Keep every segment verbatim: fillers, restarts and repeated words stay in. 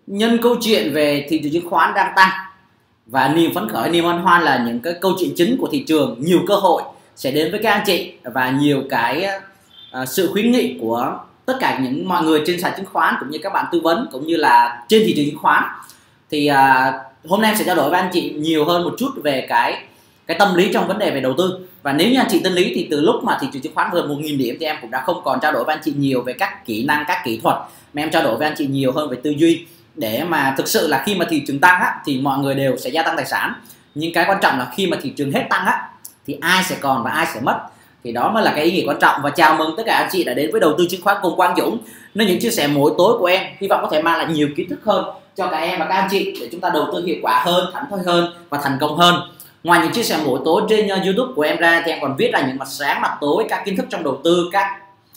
Nhân câu chuyện về thị trường chứng khoán đang tăng và niềm phấn khởi, niềm hân hoan là những cái câu chuyện chính của thị trường, nhiều cơ hội sẽ đến với các anh chị và nhiều cái uh, sự khuyến nghị của tất cả những mọi người trên sàn chứng khoán cũng như các bạn tư vấn cũng như là trên thị trường chứng khoán. Thì uh, hôm nay em sẽ trao đổi với anh chị nhiều hơn một chút về cái cái tâm lý trong vấn đề về đầu tư. Và nếu như anh chị tâm lý thì từ lúc mà thị trường chứng khoán vượt một nghìn điểm thì em cũng đã không còn trao đổi với anh chị nhiều về các kỹ năng, các kỹ thuật, mà em trao đổi với anh chị nhiều hơn về tư duy, để mà thực sự là khi mà thị trường tăng á, thì mọi người đều sẽ gia tăng tài sản. Nhưng cái quan trọng là khi mà thị trường hết tăng á, thì ai sẽ còn và ai sẽ mất, thì đó mới là cái ý nghĩa quan trọng. Và chào mừng tất cả anh chị đã đến với Đầu tư chứng khoán cùng Quang Dũng, nên những chia sẻ mỗi tối của em hy vọng có thể mang lại nhiều kiến thức hơn cho cả em và các anh chị để chúng ta đầu tư hiệu quả hơn, thảnh thơi hơn và thành công hơn. Ngoài những chia sẻ mỗi tối trên YouTube của em ra thì em còn viết là những mặt sáng mặt tối các kiến thức trong đầu tư, các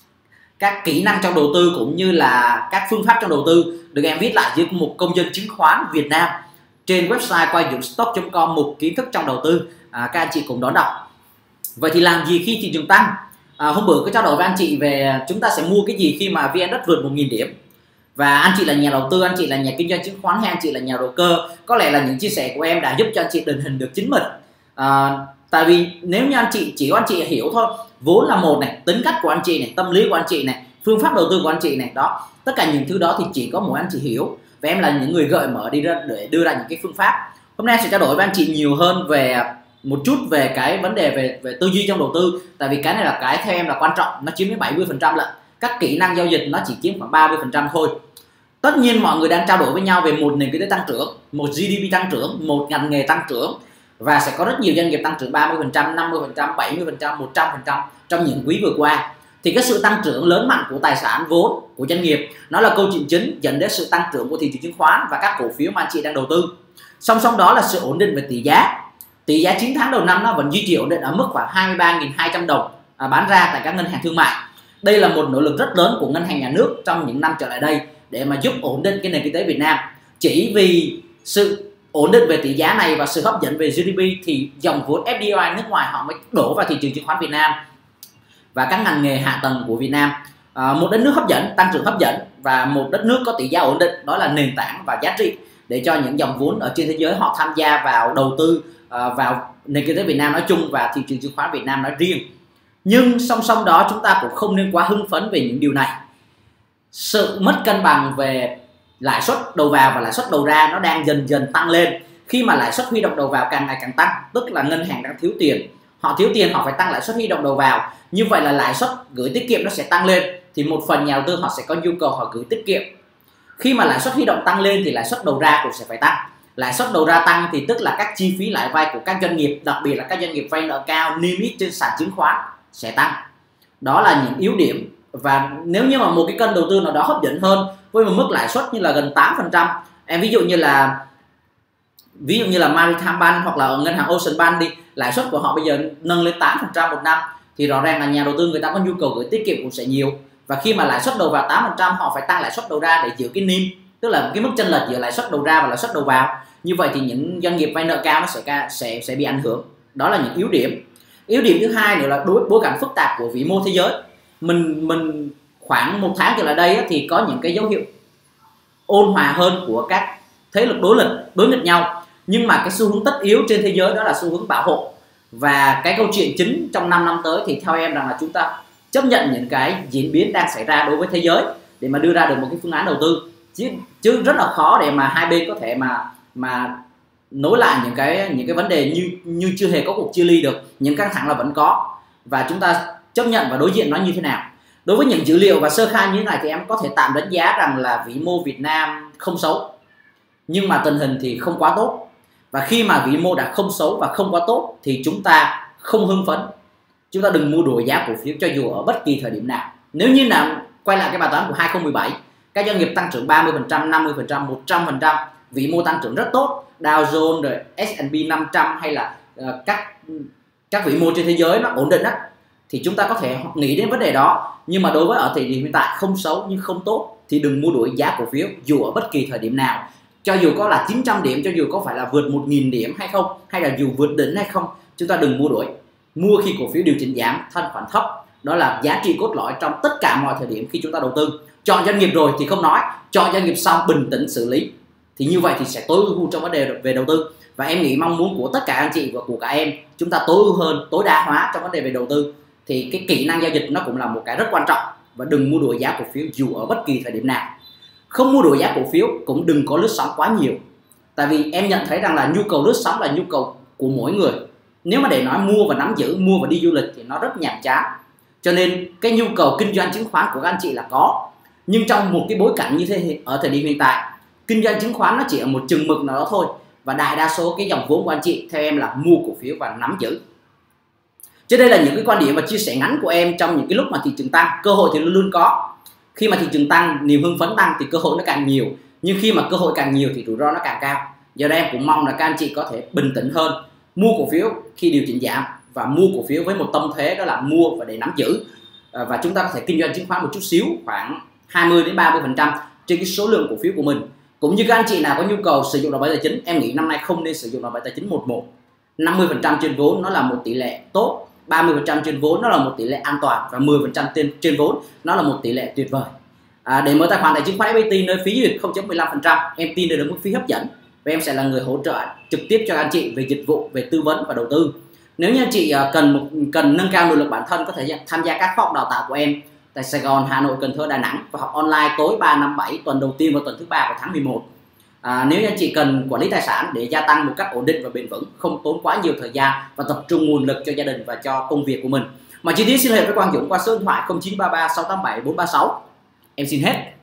các kỹ năng trong đầu tư cũng như là các phương pháp trong đầu tư được em viết lại dưới một công dân chứng khoán Việt Nam trên website quang dũng stock chấm com, một kiến thức trong đầu tư. À, các anh chị cùng đón đọc. Vậy thì làm gì khi thị trường tăng? À, hôm bữa có trao đổi với anh chị về chúng ta sẽ mua cái gì khi mà vê en Index vượt một nghìn điểm. Và anh chị là nhà đầu tư, anh chị là nhà kinh doanh chứng khoán hay anh chị là nhà đầu cơ, có lẽ là những chia sẻ của em đã giúp cho anh chị định hình được chính mình. À, tại vì nếu như anh chị chỉ có anh chị hiểu thôi, vốn là một này, tính cách của anh chị này, tâm lý của anh chị này, phương pháp đầu tư của anh chị này, đó, tất cả những thứ đó thì chỉ có mỗi anh chị hiểu, và em là những người gợi mở đi ra để đưa ra những cái phương pháp. Hôm nay sẽ trao đổi với anh chị nhiều hơn về một chút về cái vấn đề về về tư duy trong đầu tư, tại vì cái này là cái theo em là quan trọng, nó chiếm đến bảy mươi phần trăm lận, các kỹ năng giao dịch nó chỉ chiếm khoảng ba mươi phần trăm thôi. Tất nhiên mọi người đang trao đổi với nhau về một nền kinh tế tăng trưởng, một giê đê pê tăng trưởng, một ngành nghề tăng trưởng, và sẽ có rất nhiều doanh nghiệp tăng trưởng ba mươi phần trăm, năm mươi phần trăm, bảy mươi phần trăm, một trăm phần trăm trong những quý vừa qua. Thì cái sự tăng trưởng lớn mạnh của tài sản vốn của doanh nghiệp nó là câu chuyện chính dẫn đến sự tăng trưởng của thị trường chứng khoán và các cổ phiếu mà anh chị đang đầu tư. Song song đó là sự ổn định về tỷ giá. Tỷ giá chín tháng đầu năm nó vẫn duy trì ổn định ở mức khoảng hai mươi ba nghìn hai trăm đồng à, bán ra tại các ngân hàng thương mại. Đây là một nỗ lực rất lớn của ngân hàng nhà nước trong những năm trở lại đây để mà giúp ổn định cái nền kinh tế Việt Nam. Chỉ vì sự ổn định về tỷ giá này và sự hấp dẫn về giê đê pê thì dòng vốn ép đê i nước ngoài họ mới đổ vào thị trường chứng khoán Việt Nam và các ngành nghề hạ tầng của Việt Nam. À, một đất nước hấp dẫn, tăng trưởng hấp dẫn và một đất nước có tỷ giá ổn định, đó là nền tảng và giá trị để cho những dòng vốn ở trên thế giới họ tham gia vào đầu tư à, vào nền kinh tế Việt Nam nói chung và thị trường chứng khoán Việt Nam nói riêng. Nhưng song song đó chúng ta cũng không nên quá hưng phấn về những điều này. Sự mất cân bằng về lãi suất đầu vào và lãi suất đầu ra nó đang dần dần tăng lên. Khi mà lãi suất huy động đầu vào càng ngày càng tăng, tức là ngân hàng đang thiếu tiền, họ thiếu tiền họ phải tăng lãi suất huy động đầu vào, như vậy là lãi suất gửi tiết kiệm nó sẽ tăng lên, thì một phần nhà đầu tư họ sẽ có nhu cầu họ gửi tiết kiệm. Khi mà lãi suất huy động tăng lên thì lãi suất đầu ra cũng sẽ phải tăng. Lãi suất đầu ra tăng thì tức là các chi phí lãi vay của các doanh nghiệp, đặc biệt là các doanh nghiệp vay nợ cao niêm yết trên sàn chứng khoán sẽ tăng. Đó là những yếu điểm. Và nếu như mà một cái kênh đầu tư nào đó hấp dẫn hơn với một mức lãi suất như là gần tám phần trăm, em ví dụ như là ví dụ như là Maritime Bank hoặc là ngân hàng Ocean Bank đi, lãi suất của họ bây giờ nâng lên tám phần trăm một năm, thì rõ ràng là nhà đầu tư người ta có nhu cầu gửi tiết kiệm cũng sẽ nhiều. Và khi mà lãi suất đầu vào tám phần trăm, họ phải tăng lãi suất đầu ra để giữ cái niêm, tức là cái mức chênh lệch giữa lãi suất đầu ra và lãi suất đầu vào. Như vậy thì những doanh nghiệp vay nợ cao nó sẽ sẽ sẽ bị ảnh hưởng. Đó là những yếu điểm. Yếu điểm thứ hai nữa là đối bối cảnh phức tạp của vĩ mô thế giới. Mình mình khoảng một tháng trở lại đây thì có những cái dấu hiệu ôn hòa hơn của các thế lực đối lực đối nghịch nhau, nhưng mà cái xu hướng tất yếu trên thế giới đó là xu hướng bảo hộ. Và cái câu chuyện chính trong năm năm tới thì theo em rằng là chúng ta chấp nhận những cái diễn biến đang xảy ra đối với thế giới để mà đưa ra được một cái phương án đầu tư, chứ chứ rất là khó để mà hai bên có thể mà mà nối lại những cái những cái vấn đề như như chưa hề có cuộc chia ly được. Những căng thẳng là vẫn có và chúng ta chấp nhận và đối diện nó như thế nào. Đối với những dữ liệu và sơ khai như thế này thì em có thể tạm đánh giá rằng là vĩ mô Việt Nam không xấu, nhưng mà tình hình thì không quá tốt. Và khi mà vĩ mô đã không xấu và không quá tốt thì chúng ta không hưng phấn, chúng ta đừng mua đuổi giá cổ phiếu cho dù ở bất kỳ thời điểm nào. Nếu như nào quay lại cái bài toán của hai không một bảy, các doanh nghiệp tăng trưởng ba mươi phần trăm, năm mươi phần trăm, một trăm phần trăm, vĩ mô tăng trưởng rất tốt, Dow Jones rồi ét and pê năm trăm hay là uh, các các vĩ mô trên thế giới nó ổn định đó, thì chúng ta có thể nghĩ đến vấn đề đó. Nhưng mà đối với ở thời điểm hiện tại không xấu nhưng không tốt thì đừng mua đuổi giá cổ phiếu dù ở bất kỳ thời điểm nào, cho dù có là chín trăm điểm, cho dù có phải là vượt một nghìn điểm hay không, hay là dù vượt đỉnh hay không, chúng ta đừng mua đuổi. Mua khi cổ phiếu điều chỉnh giảm, thanh khoản thấp, đó là giá trị cốt lõi trong tất cả mọi thời điểm khi chúng ta đầu tư. Chọn doanh nghiệp rồi thì không nói, chọn doanh nghiệp xong bình tĩnh xử lý, thì như vậy thì sẽ tối ưu trong vấn đề về đầu tư. Và em nghĩ mong muốn của tất cả anh chị và của cả em, chúng ta tối ưu hơn, tối đa hóa trong vấn đề về đầu tư. Thì cái kỹ năng giao dịch nó cũng là một cái rất quan trọng. Và đừng mua đuổi giá cổ phiếu dù ở bất kỳ thời điểm nào. Không mua đuổi giá cổ phiếu, cũng đừng có lướt sóng quá nhiều. Tại vì em nhận thấy rằng là nhu cầu lướt sóng là nhu cầu của mỗi người. Nếu mà để nói mua và nắm giữ, mua và đi du lịch thì nó rất nhàm chán. Cho nên cái nhu cầu kinh doanh chứng khoán của các anh chị là có. Nhưng trong một cái bối cảnh như thế, ở thời điểm hiện tại, kinh doanh chứng khoán nó chỉ ở một chừng mực nào đó thôi. Và đại đa số cái dòng vốn của anh chị theo em là mua cổ phiếu và nắm giữ. Chứ đây là những cái quan điểm và chia sẻ ngắn của em trong những cái lúc mà thị trường tăng. Cơ hội thì luôn luôn có. Khi mà thị trường tăng, niềm hưng phấn tăng thì cơ hội nó càng nhiều. Nhưng khi mà cơ hội càng nhiều thì rủi ro nó càng cao. Giờ đây em cũng mong là các anh chị có thể bình tĩnh hơn, mua cổ phiếu khi điều chỉnh giảm và mua cổ phiếu với một tâm thế đó là mua và để nắm giữ. Và chúng ta có thể kinh doanh chứng khoán một chút xíu, khoảng hai mươi đến ba mươi phần trăm trên cái số lượng cổ phiếu của mình. Cũng như các anh chị nào có nhu cầu sử dụng đòn bẩy tài chính, em nghĩ năm nay không nên sử dụng đòn bẩy tài chính một một. năm mươi phần trăm trên vốn nó là một tỷ lệ tốt, ba mươi phần trăm trên vốn nó là một tỷ lệ an toàn, và mười phần trăm trên, trên vốn nó là một tỷ lệ tuyệt vời. À, để mở tài khoản tài chính khoán ép pê tê nơi phí duyệt không chấm mười lăm phần trăm, em tin đây là mức phí hấp dẫn và em sẽ là người hỗ trợ trực tiếp cho anh chị về dịch vụ, về tư vấn và đầu tư. Nếu như anh chị cần một cần nâng cao nội lực bản thân, có thể tham gia các khóa học đào tạo của em tại Sài Gòn, Hà Nội, Cần Thơ, Đà Nẵng và học online tối ba, năm, bảy, tuần đầu tiên và tuần thứ ba của tháng mười một. À, nếu như anh chị cần quản lý tài sản để gia tăng một cách ổn định và bền vững, không tốn quá nhiều thời gian và tập trung nguồn lực cho gia đình và cho công việc của mình. Mọi chi tiết xin liên hệ với Quang Dũng qua số điện thoại không chín ba ba sáu tám bảy bốn ba sáu. Em xin hết.